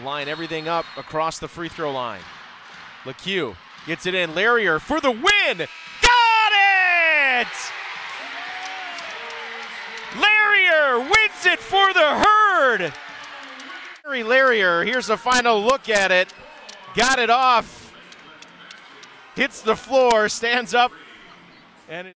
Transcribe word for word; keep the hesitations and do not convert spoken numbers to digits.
line everything up across the free throw line. LeCue gets it in. Larrier for the win. Got it! Larrier wins it for the Herd. Larrier, here's a final look at it. Got it off. Hits the floor, stands up, and it